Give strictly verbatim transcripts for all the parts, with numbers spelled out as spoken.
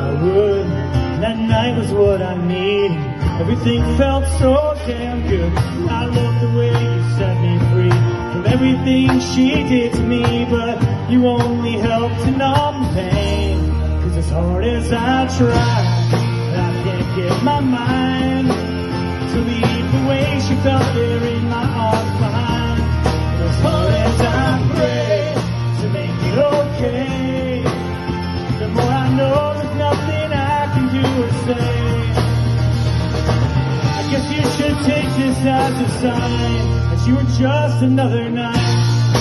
I would. That night was what I needed. Everything felt so damn good. I love the way you set me free from everything she did to me, but you only helped to numb the pain. Cause as hard as I try, I can't get my mind to leave the way she felt there in my arms behind. And as hard as I pray to make it okay, the more I know there's nothing I can do or say. I guess you should take this as a sign that you were just another night.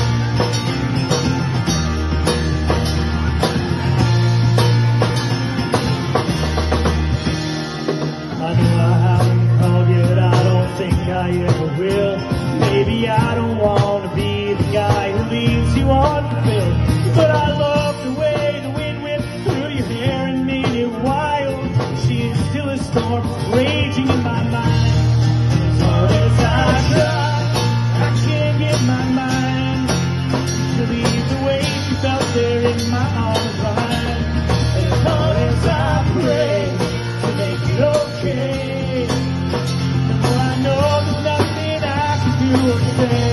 I know I haven't called yet, I don't think I ever will. Maybe I don't want to be the guy who leaves you unfulfilled, but I love the way the wind whips through your hair and made it wild. She is still a storm raging in my mind. As hard as I try, I can't get my mind to leave the way she felt there in my arms behind. And as hard as I pray to make it okay, the more I know there's nothing I can do or say.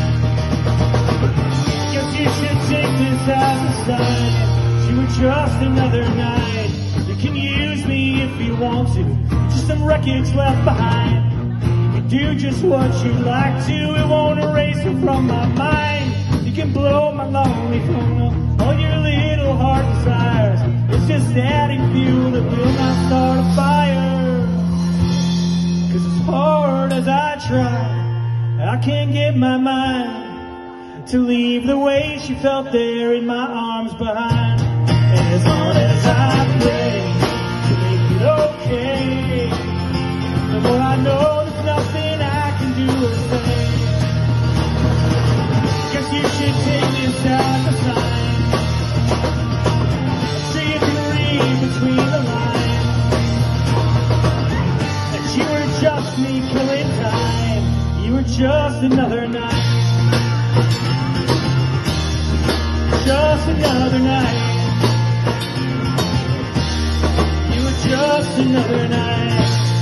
Guess you should take this as a sign that you were just another night. You can use me if you want to, just some wreckage left behind. You can do just what you'd like to, it won't erase it from my mind. You can blow my lonely phone up, all your little heart desires. It's just adding fuel that will not start a fire. Cause as hard as I try, I can't get my mind to leave the way she felt there in my arms behind. And as hard as I pray to make it okay, the more I know there's nothing I can do or say. Guess you should take this as a sign so you can read between the lines that you were just me killing time. You were just another night, just another night. You were just another night.